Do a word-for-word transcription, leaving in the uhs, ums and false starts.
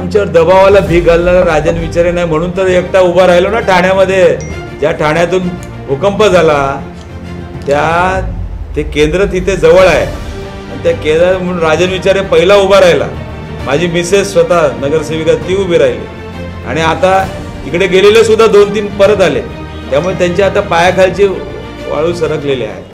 आमच्यावर दबावाला भीक घालणारा राजन विचारे नाही म्हणून तर एकटा उभा राहिलो ना ठाण्यामध्ये. ज्या ठाण्यातून भूकंप झाला त्या ते केंद्र तिथे जवळ आहे आणि त्या केंद्रात म्हणून राजन विचारे पहिला उभा राहिला. माझी मिसेस स्वतः नगरसेविका ती उभी राहिली आणि आता इकडे गेलेले सुद्धा दोन तीन परत आले. त्यामुळे त्यांच्या आता पायाखालची वाळू सरकलेली आहे.